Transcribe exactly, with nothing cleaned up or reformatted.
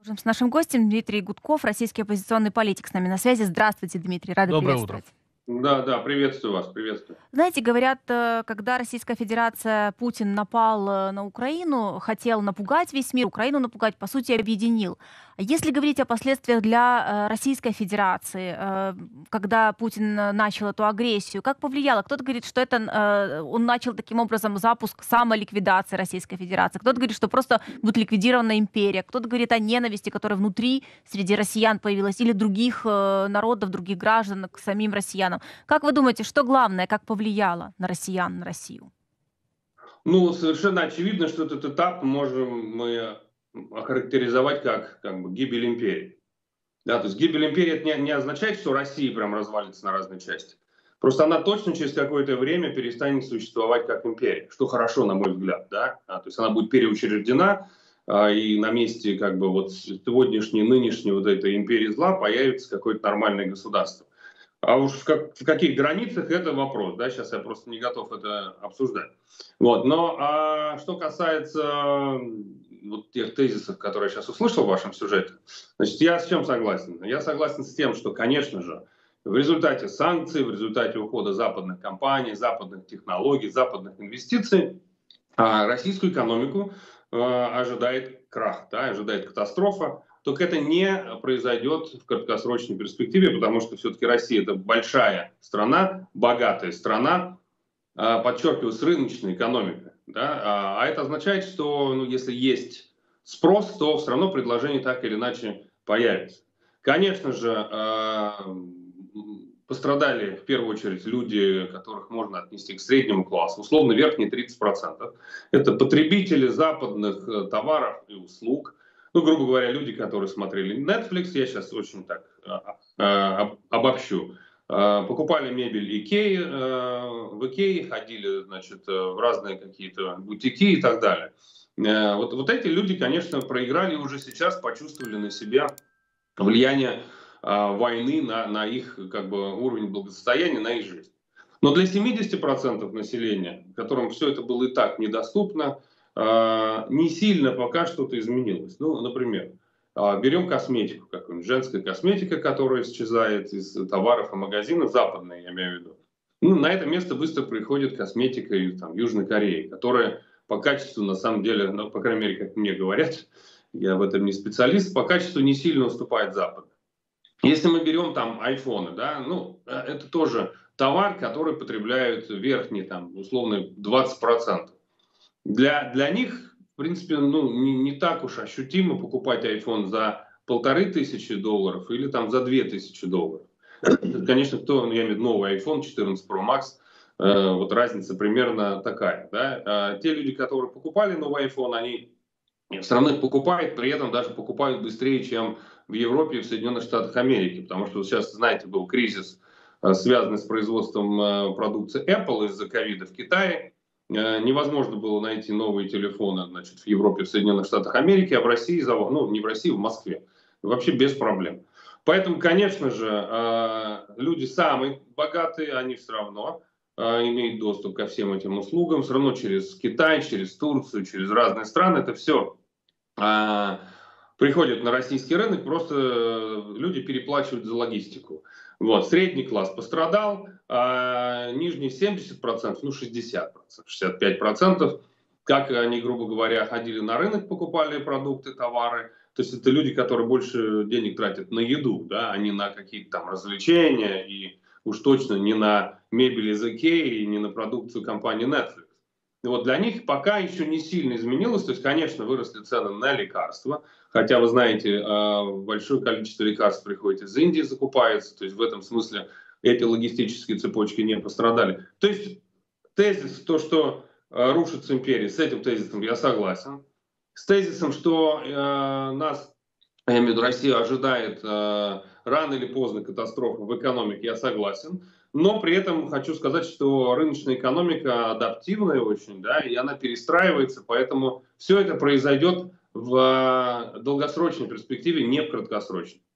С нашим гостем Дмитрий Гудков, российский оппозиционный политик, с нами на связи. Здравствуйте, Дмитрий, рада Доброе утро. приветствовать. Да, да, приветствую вас, приветствую. Знаете, говорят, э, когда Российская Федерация, Путин напал э, на Украину, хотел напугать весь мир, Украину напугать, по сути, объединил. А Если говорить о последствиях для э, Российской Федерации, э, когда Путин э, начал эту агрессию, как повлияло? Кто-то говорит, что это э, он начал таким образом запуск самоликвидации Российской Федерации. Кто-то говорит, что просто будет ликвидирована империя. Кто-то говорит о ненависти, которая внутри среди россиян появилась, или других э, народов, других граждан к самим россиянам. Как вы думаете, что главное, как повлияло на россиян, на Россию? Ну, совершенно очевидно, что этот этап можем мы охарактеризовать как, как бы гибель империи. Да, то есть гибель империи это не, не означает, что Россия прям развалится на разные части. Просто она точно через какое-то время перестанет существовать как империя, что хорошо, на мой взгляд, да. А, то есть она будет переучреждена, а, и на месте как бы вот сегодняшней, нынешней вот этой империи зла появится какое-то нормальное государство. А уж в, как, в каких границах это вопрос, да, сейчас я просто не готов это обсуждать. Вот, но а что касается м, вот тех тезисов, которые я сейчас услышал в вашем сюжете, значит, я с чем согласен? Я согласен с тем, что, конечно же, в результате санкций, в результате ухода западных компаний, западных технологий, западных инвестиций, а, российскую экономику э, ожидает крах, да, ожидает катастрофа. Только это не произойдет в краткосрочной перспективе, потому что все-таки Россия это большая страна, богатая страна, а, подчеркиваю, с рыночной экономикой. Да, а а это означает, что ну, если есть спрос, то все равно предложение так или иначе появится. Конечно же, а, м, пострадали в первую очередь люди, которых можно отнести к среднему классу, условно верхние тридцать процентов. Это потребители западных э, товаров и услуг. Ну, грубо говоря, люди, которые смотрели Netflix, я сейчас очень так а, а, об- обобщу, а, покупали мебель Икеи, э, в Икее ходили, значит, э, в разные какие-то бутики и так далее. Э, Вот, вот эти люди, конечно, проиграли и уже сейчас почувствовали на себя влияние а, войны на, на их как бы, уровень благосостояния, на их жизнь. Но для семидесяти процентов населения, которым все это было и так недоступно, а, не сильно пока что-то изменилось. Ну, например, а, берем косметику какую-нибудь, женская косметика, которая исчезает из товаров и магазинов, западные, я имею в виду. Ну, на это место быстро приходит косметика из там, Южной Кореи, которая по качеству, на самом деле, ну, по крайней мере, как мне говорят, я в этом не специалист, по качеству не сильно уступает Западу. Если мы берем там айфоны, да, ну, э, это тоже товар, который потребляют верхние, там, условно, двадцать процентов. Для, для них, в принципе, ну, не, не так уж ощутимо покупать iPhone за полторы тысячи долларов или там за две тысячи долларов. Конечно, кто, ну, я имею в виду новый iPhone четырнадцать Pro Max, э, вот разница примерно такая. Да? А те люди, которые покупали новый iPhone, они все равно их покупают, при этом даже покупают быстрее, чем в Европе и в Соединенных Штатах Америки. Потому что вот сейчас, знаете, был кризис, э, связанный с производством э, продукции Apple из-за ковида в Китае. Э, Невозможно было найти новые телефоны, значит, в Европе, в Соединенных Штатах Америки, а в России, завод- ну, не в России, в Москве. Вообще без проблем. Поэтому, конечно же, э, люди самые богатые, они все равно э, имеют доступ ко всем этим услугам, все равно через Китай, через Турцию, через разные страны. Это все а, приходят на российский рынок, просто э, люди переплачивают за логистику. Вот, средний класс пострадал, а нижний семьдесят процентов, ну шестьдесят процентов, шестьдесят пять процентов, как они, грубо говоря, ходили на рынок, покупали продукты, товары. То есть это люди, которые больше денег тратят на еду, да, а не на какие-то там развлечения, и уж точно не на мебель из Икеи, и не на продукцию компании Netflix. И вот для них пока еще не сильно изменилось. То есть, конечно, выросли цены на лекарства. Хотя, вы знаете, э, большое количество лекарств приходит из Индии, закупается. То есть, в этом смысле эти логистические цепочки не пострадали. То есть, тезис, то, что э, рушится империя, с этим тезисом я согласен. С тезисом, что э, нас, я имею в виду Россию, ожидает э, рано или поздно катастрофа в экономике, я согласен. Но при этом хочу сказать, что рыночная экономика адаптивная очень, да, и она перестраивается, поэтому все это произойдет в э, долгосрочной перспективе, не в краткосрочной.